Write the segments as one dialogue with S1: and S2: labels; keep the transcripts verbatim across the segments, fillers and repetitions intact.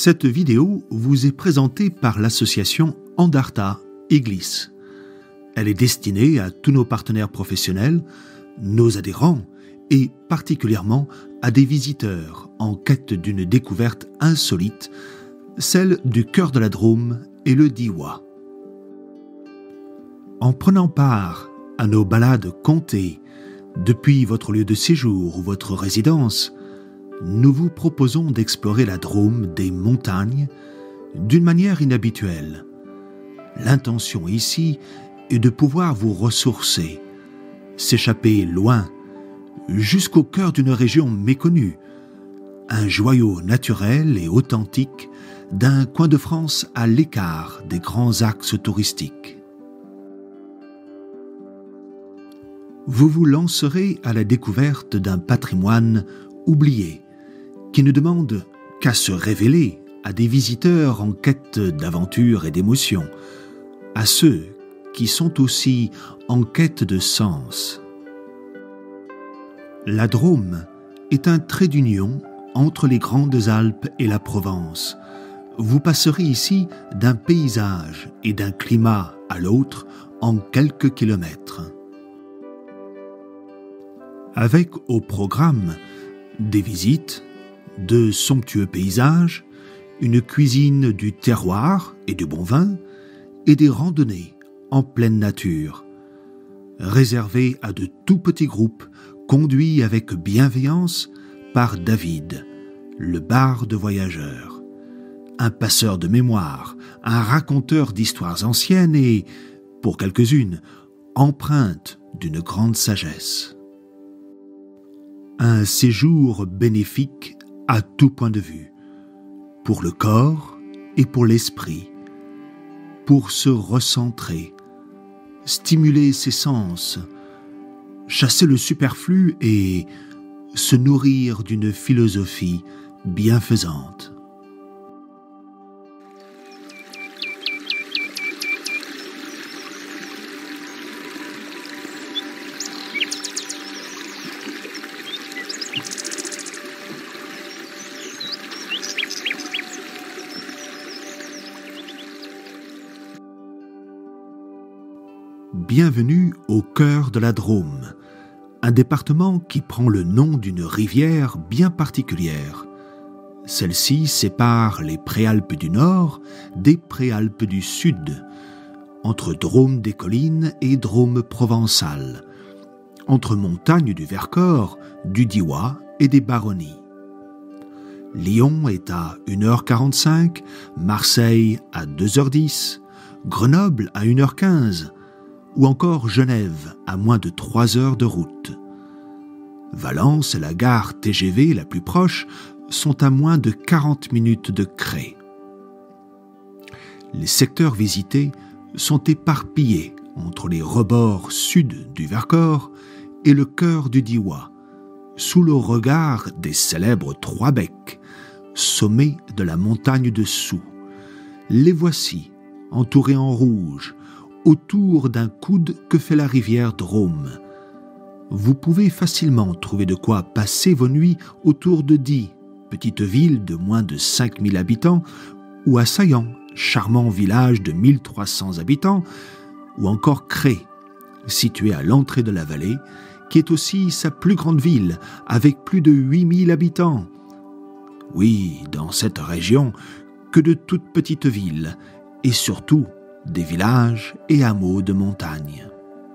S1: Cette vidéo vous est présentée par l'association Andarta Église. Elle est destinée à tous nos partenaires professionnels, nos adhérents et particulièrement à des visiteurs en quête d'une découverte insolite, celle du cœur de la Drôme et le Diois. En prenant part à nos balades comptées depuis votre lieu de séjour ou votre résidence, nous vous proposons d'explorer la Drôme des montagnes d'une manière inhabituelle. L'intention ici est de pouvoir vous ressourcer, s'échapper loin, jusqu'au cœur d'une région méconnue, un joyau naturel et authentique d'un coin de France à l'écart des grands axes touristiques. Vous vous lancerez à la découverte d'un patrimoine oublié, qui ne demande qu'à se révéler à des visiteurs en quête d'aventure et d'émotion, à ceux qui sont aussi en quête de sens. La Drôme est un trait d'union entre les Grandes Alpes et la Provence. Vous passerez ici d'un paysage et d'un climat à l'autre en quelques kilomètres. Avec au programme des visites, de somptueux paysages, une cuisine du terroir et du bon vin, et des randonnées en pleine nature, réservées à de tout petits groupes, conduits avec bienveillance par David, le barde voyageur, un passeur de mémoire, un raconteur d'histoires anciennes et, pour quelques-unes, empreinte d'une grande sagesse. Un séjour bénéfique à tout point de vue, pour le corps et pour l'esprit, pour se recentrer, stimuler ses sens, chasser le superflu et se nourrir d'une philosophie bienfaisante. Bienvenue au cœur de la Drôme, un département qui prend le nom d'une rivière bien particulière. Celle-ci sépare les Préalpes du Nord des Préalpes du Sud, entre Drôme des collines et Drôme provençale, entre montagnes du Vercors, du Diois et des Baronnies. Lyon est à une heure quarante-cinq, Marseille à deux heures dix, Grenoble à une heure quinze, ou encore Genève à moins de trois heures de route. Valence et la gare T G V la plus proche sont à moins de quarante minutes de Cré. Les secteurs visités sont éparpillés entre les rebords sud du Vercors et le cœur du Diois, sous le regard des célèbres Trois Becs, sommet de la montagne de Soux. Les voici, entourés en rouge, autour d'un coude que fait la rivière Drôme. Vous pouvez facilement trouver de quoi passer vos nuits autour de Die, petite ville de moins de cinq mille habitants, ou à Saillant, charmant village de mille trois cents habitants, ou encore Cré, situé à l'entrée de la vallée, qui est aussi sa plus grande ville, avec plus de huit mille habitants. Oui, dans cette région, que de toutes petites villes, et surtout des villages et hameaux de montagne.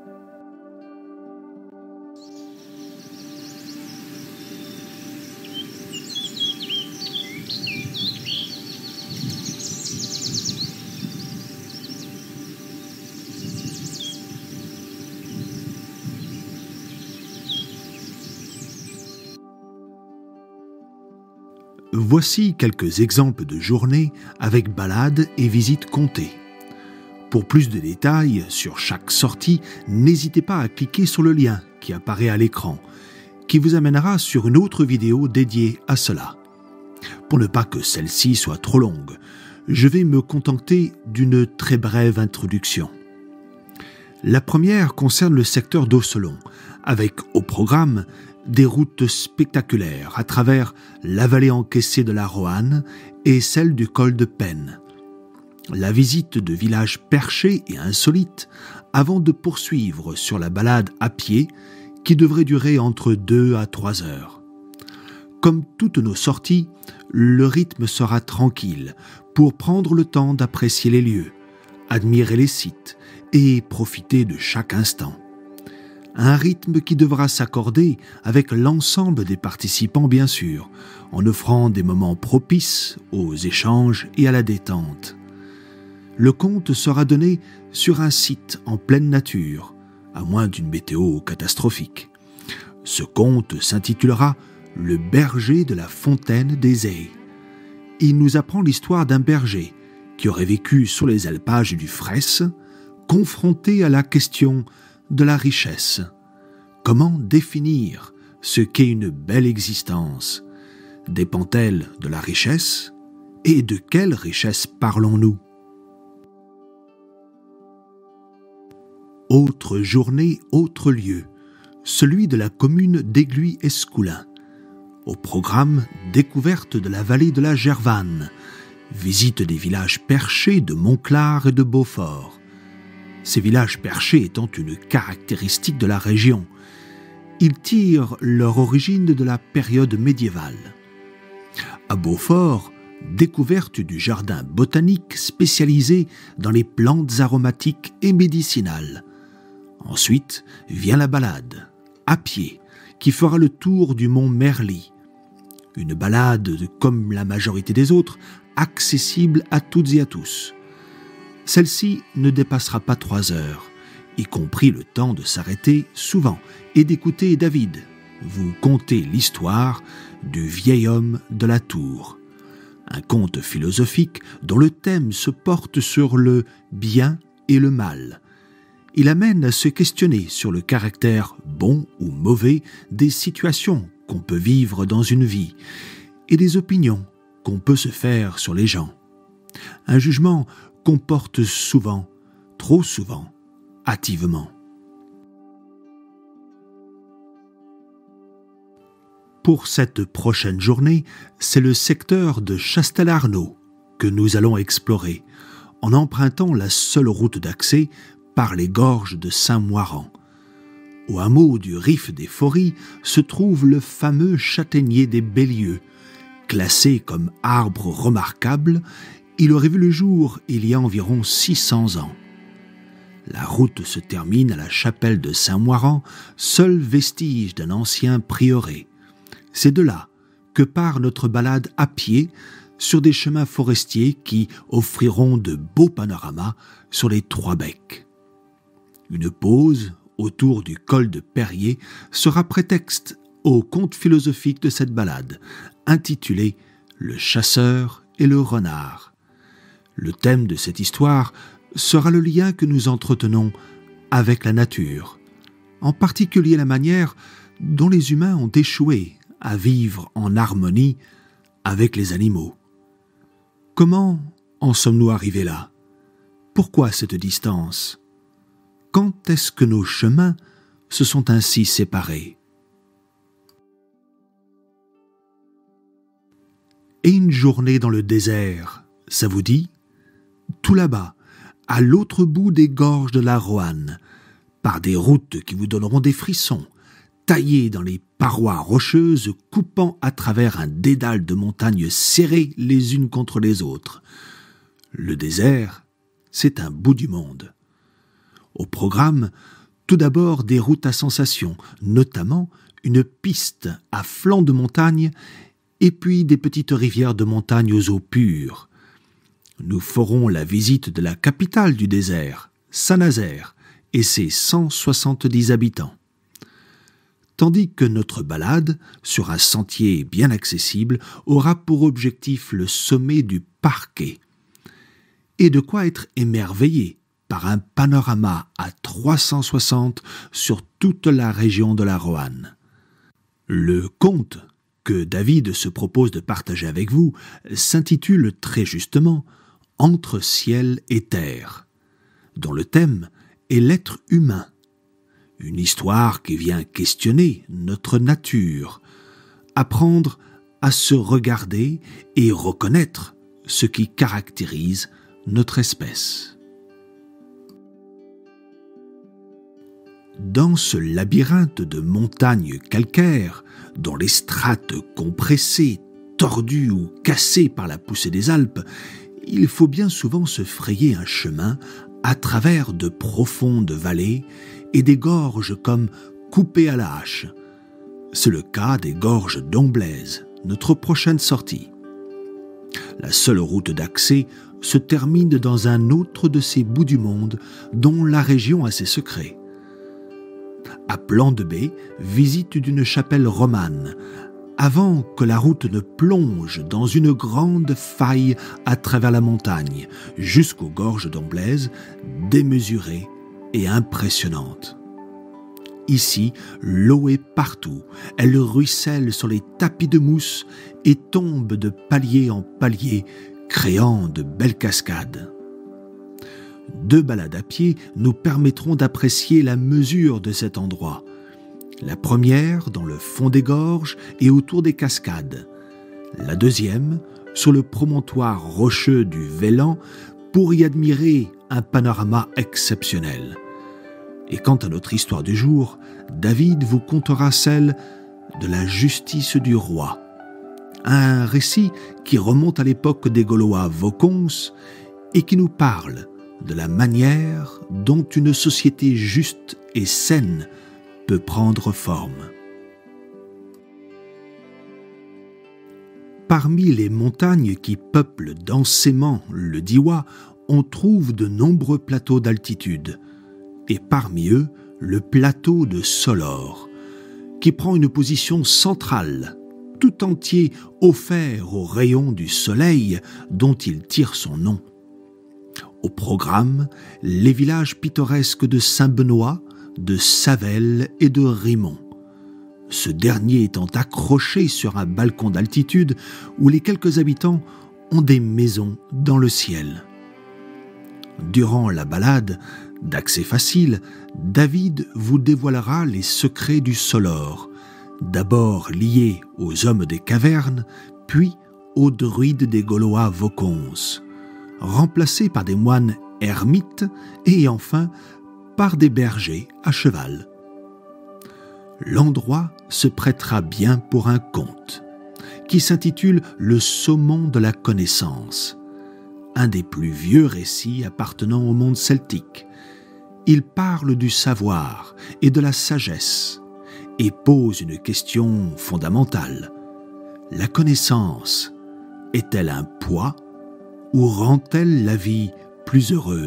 S1: Voici quelques exemples de journées avec balades et visites comptées. Pour plus de détails sur chaque sortie, n'hésitez pas à cliquer sur le lien qui apparaît à l'écran, qui vous amènera sur une autre vidéo dédiée à cela. Pour ne pas que celle-ci soit trop longue, je vais me contenter d'une très brève introduction. La première concerne le secteur d'Osselon, avec au programme des routes spectaculaires à travers la vallée encaissée de la Roanne et celle du col de Pène. La visite de villages perchés et insolites avant de poursuivre sur la balade à pied qui devrait durer entre deux à trois heures. Comme toutes nos sorties, le rythme sera tranquille pour prendre le temps d'apprécier les lieux, admirer les sites et profiter de chaque instant. Un rythme qui devra s'accorder avec l'ensemble des participants bien sûr, en offrant des moments propices aux échanges et à la détente. Le compte sera donné sur un site en pleine nature, à moins d'une météo catastrophique. Ce conte s'intitulera « Le berger de la fontaine des Haies ». Il nous apprend l'histoire d'un berger qui aurait vécu sur les alpages du Frès, confronté à la question de la richesse. Comment définir ce qu'est une belle existence? Dépend-elle de la richesse? Et de quelle richesse parlons-nous? Autre journée, autre lieu, celui de la commune d'Aiguilly-Escoulin. Au programme, découverte de la vallée de la Gervanne, visite des villages perchés de Montclar et de Beaufort. Ces villages perchés étant une caractéristique de la région, ils tirent leur origine de la période médiévale. À Beaufort, découverte du jardin botanique spécialisé dans les plantes aromatiques et médicinales. Ensuite vient la balade, à pied, qui fera le tour du mont Merly. Une balade, comme la majorité des autres, accessible à toutes et à tous. Celle-ci ne dépassera pas trois heures, y compris le temps de s'arrêter souvent et d'écouter David vous conter l'histoire du vieil homme de la tour. Un conte philosophique dont le thème se porte sur le bien et le mal. Il amène à se questionner sur le caractère bon ou mauvais des situations qu'on peut vivre dans une vie et des opinions qu'on peut se faire sur les gens. Un jugement qu'on porte souvent, trop souvent, hâtivement. Pour cette prochaine journée, c'est le secteur de Chastelarno que nous allons explorer, en empruntant la seule route d'accès par les gorges de Saint-Moiran. Au hameau du Rif des Fories se trouve le fameux châtaignier des Bélieux. Classé comme arbre remarquable, il aurait vu le jour il y a environ six cents ans. La route se termine à la chapelle de Saint-Moiran, seul vestige d'un ancien prieuré. C'est de là que part notre balade à pied sur des chemins forestiers qui offriront de beaux panoramas sur les trois becs. Une pause autour du col de Perrier sera prétexte au conte philosophique de cette balade, intitulé « Le chasseur et le renard ». Le thème de cette histoire sera le lien que nous entretenons avec la nature, en particulier la manière dont les humains ont échoué à vivre en harmonie avec les animaux. Comment en sommes-nous arrivés là? Pourquoi cette distance? Quand est-ce que nos chemins se sont ainsi séparés? Et une journée dans le désert, ça vous dit? Tout là-bas, à l'autre bout des gorges de la Roanne, par des routes qui vous donneront des frissons, taillées dans les parois rocheuses, coupant à travers un dédale de montagnes serrées les unes contre les autres. Le désert, c'est un bout du monde. Au programme, tout d'abord des routes à sensations, notamment une piste à flanc de montagne et puis des petites rivières de montagne aux eaux pures. Nous ferons la visite de la capitale du désert, Saint-Nazaire, et ses cent soixante-dix habitants. Tandis que notre balade, sur un sentier bien accessible, aura pour objectif le sommet du Parquet. Et de quoi être émerveillé par un panorama à trois cent soixante sur toute la région de la Roanne. Le conte que David se propose de partager avec vous s'intitule très justement « Entre ciel et terre », dont le thème est l'être humain. Une histoire qui vient questionner notre nature, apprendre à se regarder et reconnaître ce qui caractérise notre espèce. Dans ce labyrinthe de montagnes calcaires, dont les strates compressées, tordues ou cassées par la poussée des Alpes, il faut bien souvent se frayer un chemin à travers de profondes vallées et des gorges comme coupées à la hache. C'est le cas des gorges d'Omblaise, notre prochaine sortie. La seule route d'accès se termine dans un autre de ces bouts du monde dont la région a ses secrets. À Plan de Baie, visite d'une chapelle romane, avant que la route ne plonge dans une grande faille à travers la montagne, jusqu'aux gorges d'Omblaise, démesurées et impressionnantes. Ici, l'eau est partout, elle ruisselle sur les tapis de mousse et tombe de palier en palier, créant de belles cascades. Deux balades à pied nous permettront d'apprécier la mesure de cet endroit. La première dans le fond des gorges et autour des cascades. La deuxième sur le promontoire rocheux du Vélan pour y admirer un panorama exceptionnel. Et quant à notre histoire du jour, David vous contera celle de la justice du roi. Un récit qui remonte à l'époque des Gaulois Voconces et qui nous parle de la manière dont une société juste et saine peut prendre forme. Parmi les montagnes qui peuplent densément le Diois, on trouve de nombreux plateaux d'altitude, et parmi eux, le plateau de Solor, qui prend une position centrale, tout entier offert aux rayons du soleil dont il tire son nom. Au programme, les villages pittoresques de Saint-Benoît, de Savelle et de Rimont. Ce dernier étant accroché sur un balcon d'altitude où les quelques habitants ont des maisons dans le ciel. Durant la balade, d'accès facile, David vous dévoilera les secrets du Solor, d'abord liés aux hommes des cavernes, puis aux druides des Gaulois Voconces, remplacés par des moines ermites et enfin par des bergers à cheval. L'endroit se prêtera bien pour un conte, qui s'intitule « Le saumon de la connaissance », un des plus vieux récits appartenant au monde celtique. Il parle du savoir et de la sagesse et pose une question fondamentale. La connaissance est-elle un poids ou rend-elle la vie plus heureuse ?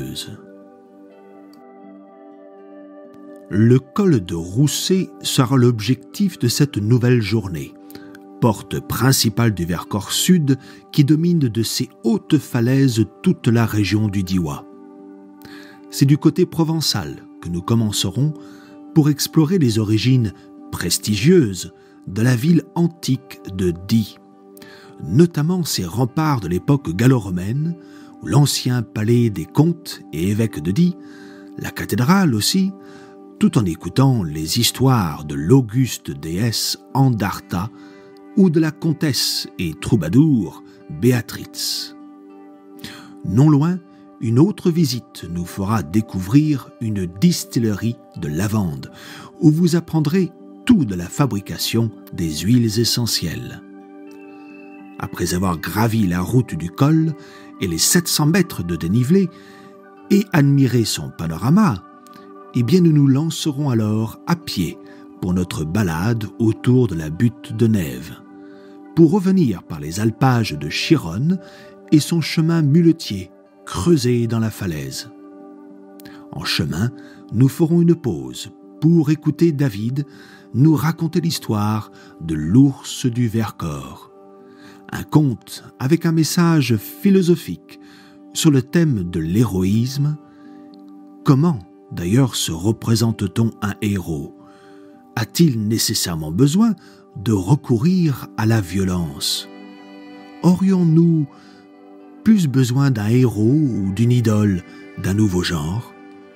S1: Le col de Rousset sera l'objectif de cette nouvelle journée, porte principale du Vercors Sud qui domine de ses hautes falaises toute la région du Diois. C'est du côté provençal que nous commencerons pour explorer les origines prestigieuses de la ville antique de Die, notamment ses remparts de l'époque gallo-romaine, l'ancien palais des comtes et évêques de Die, la cathédrale aussi, tout en écoutant les histoires de l'auguste déesse Andarta ou de la comtesse et troubadour Béatrix. Non loin, une autre visite nous fera découvrir une distillerie de lavande, où vous apprendrez tout de la fabrication des huiles essentielles. Après avoir gravi la route du col et les sept cents mètres de dénivelé et admiré son panorama, eh bien nous nous lancerons alors à pied pour notre balade autour de la butte de Nève, pour revenir par les alpages de Chironne et son chemin muletier creusé dans la falaise. En chemin, nous ferons une pause pour écouter David nous raconter l'histoire de l'ours du Vercors, un conte avec un message philosophique sur le thème de l'héroïsme. Comment d'ailleurs se représente-t-on un héros ? A-t-il nécessairement besoin de recourir à la violence ? Aurions-nous plus besoin d'un héros ou d'une idole d'un nouveau genre ?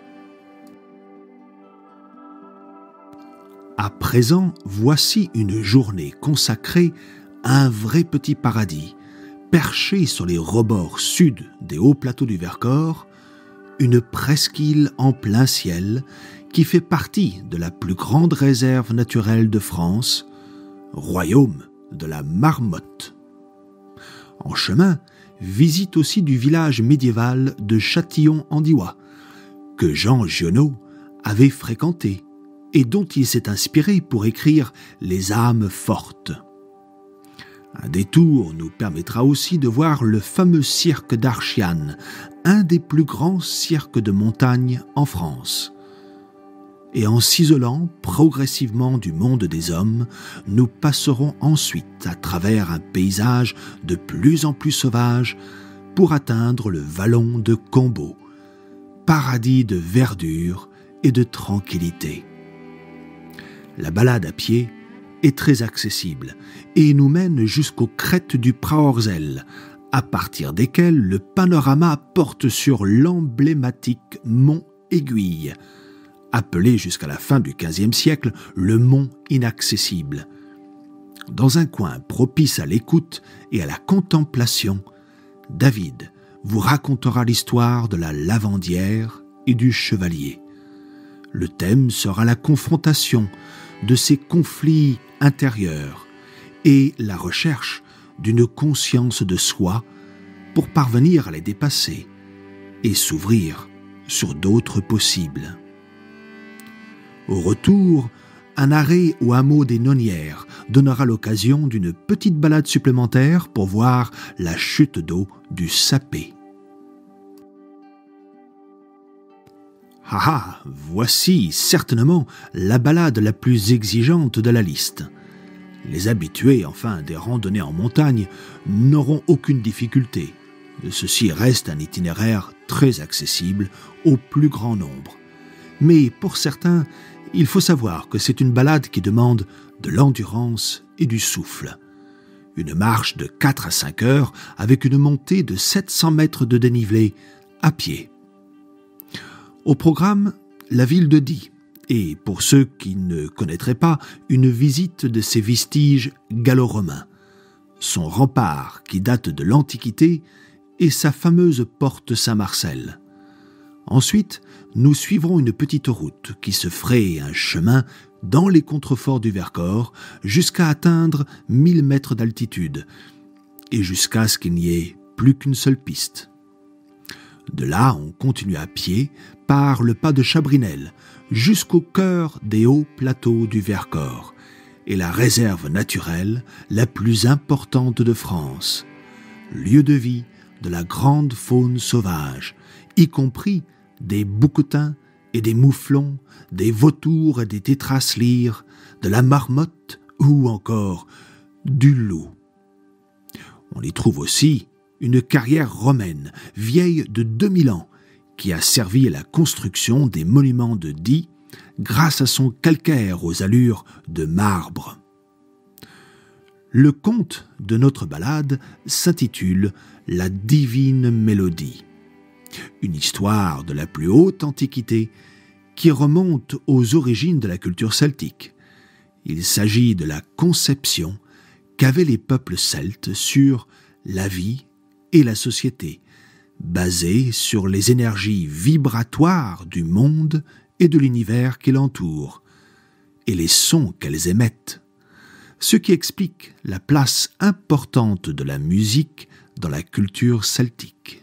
S1: À présent, voici une journée consacrée à un vrai petit paradis, perchée sur les rebords sud des hauts plateaux du Vercors, une presqu'île en plein ciel qui fait partie de la plus grande réserve naturelle de France, royaume de la marmotte. En chemin, visite aussi du village médiéval de Châtillon-en-Diois, que Jean Giono avait fréquenté et dont il s'est inspiré pour écrire Les âmes fortes. Un détour nous permettra aussi de voir le fameux cirque d'Archiane, un des plus grands cirques de montagne en France. Et en s'isolant progressivement du monde des hommes, nous passerons ensuite à travers un paysage de plus en plus sauvage pour atteindre le vallon de Combeau, paradis de verdure et de tranquillité. La balade à pied est très accessible et nous mène jusqu'aux crêtes du Praorzel, à partir desquelles le panorama porte sur l'emblématique mont Aiguille, appelé jusqu'à la fin du quinzième siècle le mont inaccessible. Dans un coin propice à l'écoute et à la contemplation, David vous racontera l'histoire de la lavandière et du chevalier. Le thème sera la confrontation de ces conflits intérieurs et la recherche d'une conscience de soi pour parvenir à les dépasser et s'ouvrir sur d'autres possibles. Au retour, un arrêt au hameau des Nonières donnera l'occasion d'une petite balade supplémentaire pour voir la chute d'eau du Sapé. Ah ah, voici certainement la balade la plus exigeante de la liste. Les habitués, enfin, des randonnées en montagne n'auront aucune difficulté. Ceci reste un itinéraire très accessible au plus grand nombre. Mais pour certains, il faut savoir que c'est une balade qui demande de l'endurance et du souffle. Une marche de quatre à cinq heures avec une montée de sept cents mètres de dénivelé à pied. Au programme, la ville de Die, et pour ceux qui ne connaîtraient pas, une visite de ses vestiges gallo-romains, son rempart qui date de l'Antiquité et sa fameuse porte Saint-Marcel. Ensuite, nous suivrons une petite route qui se fraye un chemin dans les contreforts du Vercors jusqu'à atteindre mille mètres d'altitude et jusqu'à ce qu'il n'y ait plus qu'une seule piste. De là, on continue à pied par le pas de Chabrinel jusqu'au cœur des hauts plateaux du Vercors et la réserve naturelle la plus importante de France, lieu de vie de la grande faune sauvage, y compris des bouquetins et des mouflons, des vautours et des tétraslyres, de la marmotte ou encore du loup. On y trouve aussi une carrière romaine, vieille de deux mille ans, qui a servi à la construction des monuments de Die grâce à son calcaire aux allures de marbre. Le conte de notre balade s'intitule « La divine mélodie », une histoire de la plus haute antiquité qui remonte aux origines de la culture celtique. Il s'agit de la conception qu'avaient les peuples celtes sur la vie et la société, basée sur les énergies vibratoires du monde et de l'univers qui l'entoure, et les sons qu'elles émettent, ce qui explique la place importante de la musique dans la culture celtique.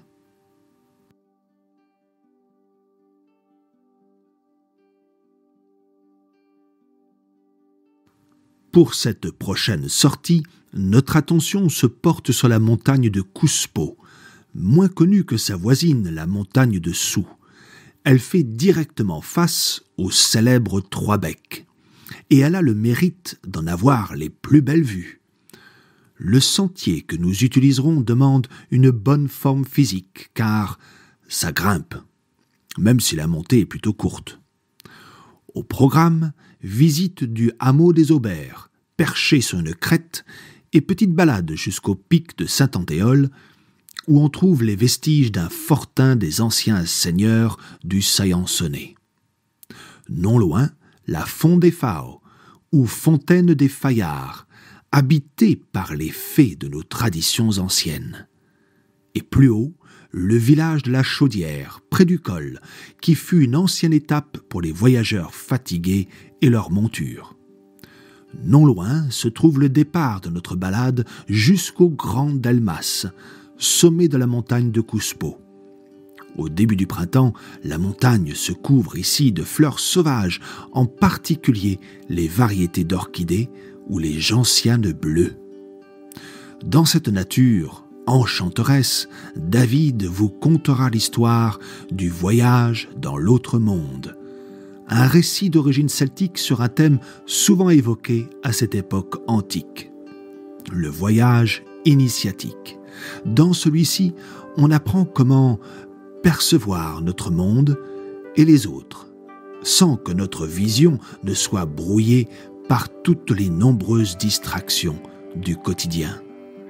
S1: Pour cette prochaine sortie, notre attention se porte sur la montagne de Couspeau, moins connue que sa voisine, la montagne de Soux. Elle fait directement face au célèbre Trois-Becs, et elle a le mérite d'en avoir les plus belles vues. Le sentier que nous utiliserons demande une bonne forme physique, car ça grimpe, même si la montée est plutôt courte. Au programme, visite du hameau des Aubert, perché sur une crête, et petite balade jusqu'au pic de Saint-Andéol, où on trouve les vestiges d'un fortin des anciens seigneurs du Saillançonnet. Non loin, la Font des Fao, ou Fontaine des Faillards, habité par les fées de nos traditions anciennes. Et plus haut, le village de la Chaudière, près du col, qui fut une ancienne étape pour les voyageurs fatigués et leurs montures. Non loin se trouve le départ de notre balade jusqu'au Grand Delmas, sommet de la montagne de Cuspo. Au début du printemps, la montagne se couvre ici de fleurs sauvages, en particulier les variétés d'orchidées ou les gentianes bleues. Dans cette nature enchanteresse, David vous contera l'histoire du voyage dans l'autre monde, un récit d'origine celtique sur un thème souvent évoqué à cette époque antique, le voyage initiatique. Dans celui-ci, on apprend comment percevoir notre monde et les autres, sans que notre vision ne soit brouillée par toutes les nombreuses distractions du quotidien.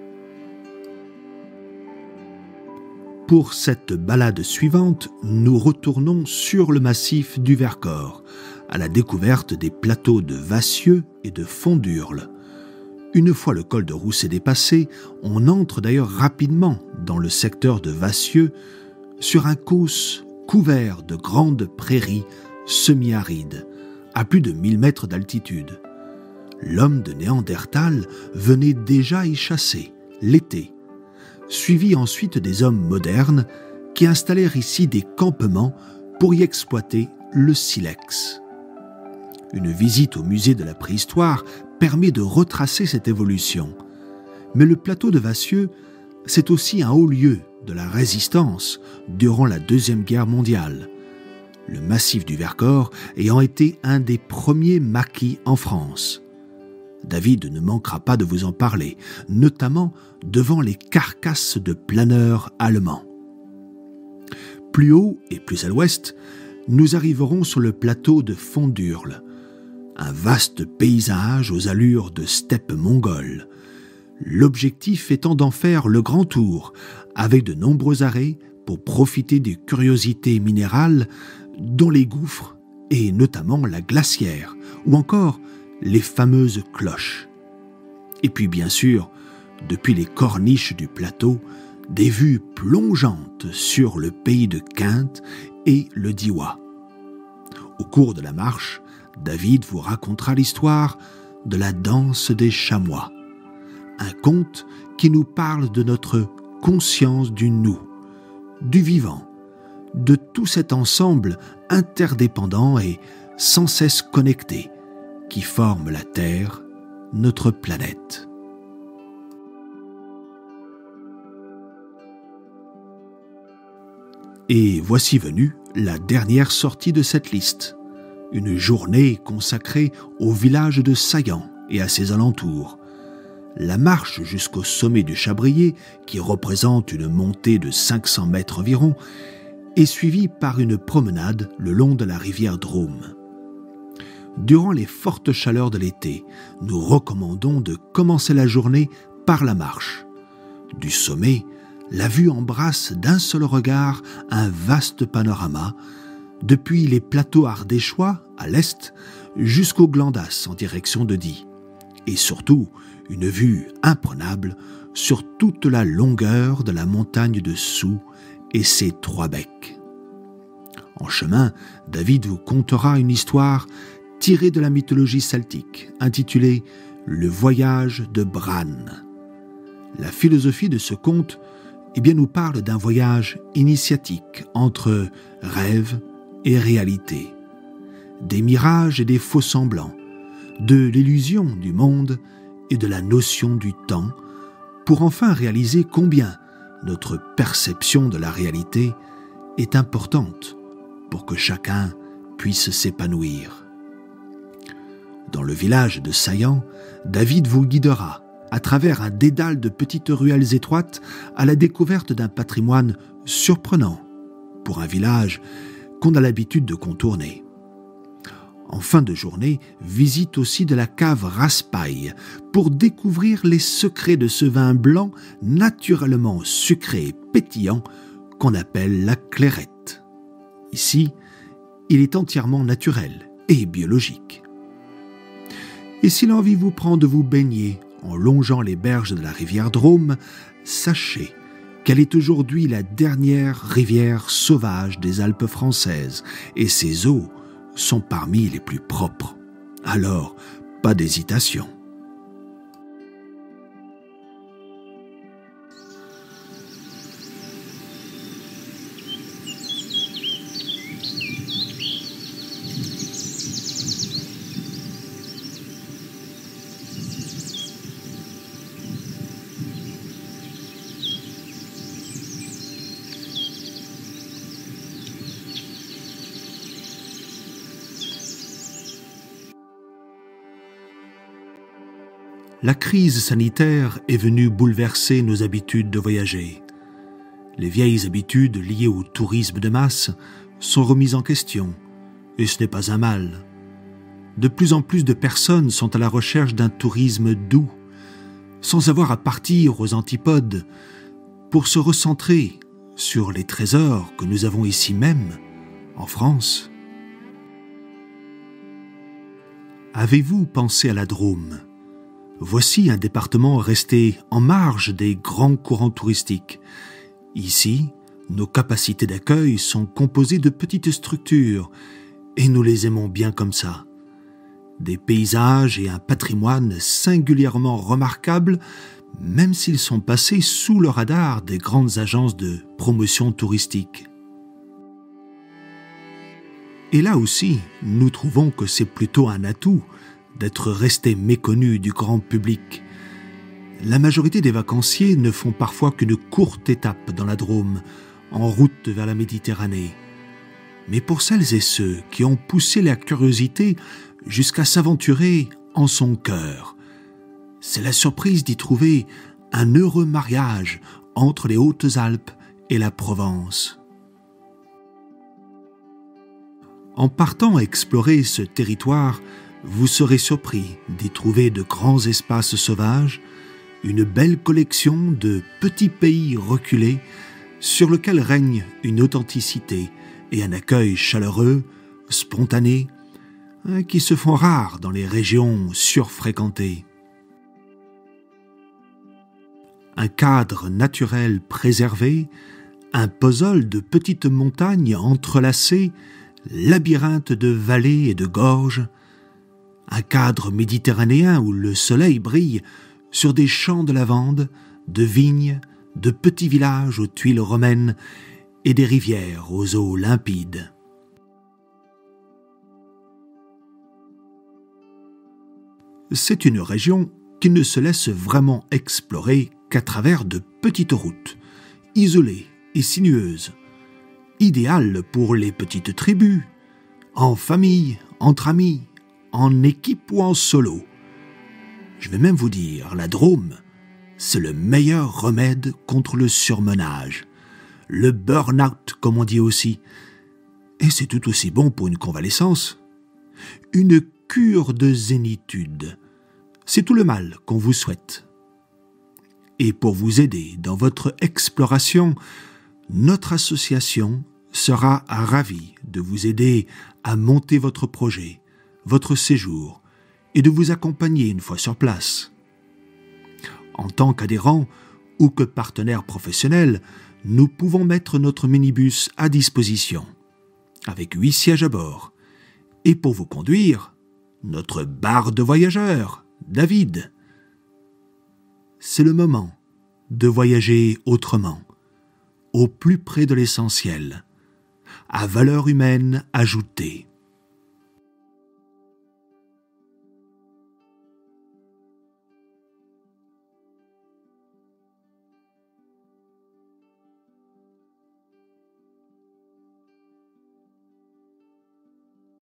S1: Pour cette balade suivante, nous retournons sur le massif du Vercors, à la découverte des plateaux de Vassieux et de Fondurle. Une fois le col de Rousset dépassé, on entre d'ailleurs rapidement dans le secteur de Vassieux, sur un causse couvert de grandes prairies semi-arides, à plus de mille mètres d'altitude. L'homme de Néandertal venait déjà y chasser, l'été, suivi ensuite des hommes modernes qui installèrent ici des campements pour y exploiter le silex. Une visite au musée de la préhistoire permet de retracer cette évolution. Mais le plateau de Vassieux, c'est aussi un haut lieu de la résistance durant la Deuxième Guerre mondiale, le massif du Vercors ayant été un des premiers maquis en France. David ne manquera pas de vous en parler, notamment devant les carcasses de planeurs allemands. Plus haut et plus à l'ouest, nous arriverons sur le plateau de Fondurle, un vaste paysage aux allures de steppe mongole, l'objectif étant d'en faire le grand tour, avec de nombreux arrêts pour profiter des curiosités minérales, dont les gouffres et notamment la glacière, ou encore les fameuses cloches. Et puis bien sûr, depuis les corniches du plateau, des vues plongeantes sur le pays de Quinte et le Diois. Au cours de la marche, David vous racontera l'histoire de la danse des chamois, un conte qui nous parle de notre conscience du nous, du vivant, de tout cet ensemble interdépendant et sans cesse connecté qui forme la Terre, notre planète. Et voici venue la dernière sortie de cette liste, une journée consacrée au village de Saillant et à ses alentours. La marche jusqu'au sommet du Chabrier, qui représente une montée de cinq cents mètres environ, est suivie par une promenade le long de la rivière Drôme. Durant les fortes chaleurs de l'été, nous recommandons de commencer la journée par la marche. Du sommet, la vue embrasse d'un seul regard un vaste panorama, depuis les plateaux ardéchois à l'est jusqu'au Glandas en direction de Die, et surtout une vue imprenable sur toute la longueur de la montagne de Soux et ses trois becs. En chemin, David vous contera une histoire tirée de la mythologie celtique, intitulée « Le voyage de Bran ». La philosophie de ce conte eh bien, nous parle d'un voyage initiatique entre rêve et réalité, des mirages et des faux-semblants, de l'illusion du monde et de la notion du temps, pour enfin réaliser combien notre perception de la réalité est importante pour que chacun puisse s'épanouir. Dans le village de Saillant, David vous guidera à travers un dédale de petites ruelles étroites à la découverte d'un patrimoine surprenant pour un village qu'on a l'habitude de contourner. En fin de journée, visite aussi de la cave Raspail pour découvrir les secrets de ce vin blanc naturellement sucré et pétillant qu'on appelle la clairette. Ici, il est entièrement naturel et biologique. Et si l'envie vous prend de vous baigner en longeant les berges de la rivière Drôme, sachez qu'elle est aujourd'hui la dernière rivière sauvage des Alpes françaises et ses eaux sont parmi les plus propres. Alors, pas d'hésitation. La crise sanitaire est venue bouleverser nos habitudes de voyager. Les vieilles habitudes liées au tourisme de masse sont remises en question, et ce n'est pas un mal. De plus en plus de personnes sont à la recherche d'un tourisme doux, sans avoir à partir aux antipodes, pour se recentrer sur les trésors que nous avons ici même, en France. Avez-vous pensé à la Drôme ? Voici un département resté en marge des grands courants touristiques. Ici, nos capacités d'accueil sont composées de petites structures et nous les aimons bien comme ça. Des paysages et un patrimoine singulièrement remarquables, même s'ils sont passés sous le radar des grandes agences de promotion touristique. Et là aussi, nous trouvons que c'est plutôt un atout d'être resté méconnu du grand public. La majorité des vacanciers ne font parfois qu'une courte étape dans la Drôme, en route vers la Méditerranée. Mais pour celles et ceux qui ont poussé la curiosité jusqu'à s'aventurer en son cœur, c'est la surprise d'y trouver un heureux mariage entre les Hautes-Alpes et la Provence. En partant explorer ce territoire, vous serez surpris d'y trouver de grands espaces sauvages, une belle collection de petits pays reculés sur lesquels règne une authenticité et un accueil chaleureux, spontané, qui se font rares dans les régions surfréquentées. Un cadre naturel préservé, un puzzle de petites montagnes entrelacées, labyrinthe de vallées et de gorges, un cadre méditerranéen où le soleil brille sur des champs de lavande, de vignes, de petits villages aux tuiles romaines et des rivières aux eaux limpides. C'est une région qui ne se laisse vraiment explorer qu'à travers de petites routes, isolées et sinueuses, idéales pour les petites tribus, en famille, entre amis, en équipe ou en solo. Je vais même vous dire, la Drôme, c'est le meilleur remède contre le surmenage, le burn-out comme on dit aussi, et c'est tout aussi bon pour une convalescence. Une cure de zénitude, c'est tout le mal qu'on vous souhaite. Et pour vous aider dans votre exploration, notre association sera ravie de vous aider à monter votre projet, votre séjour, et de vous accompagner une fois sur place. En tant qu'adhérent ou que partenaire professionnel, nous pouvons mettre notre minibus à disposition, avec huit sièges à bord, et pour vous conduire, notre bar de voyageurs, David. C'est le moment de voyager autrement, au plus près de l'essentiel, à valeur humaine ajoutée.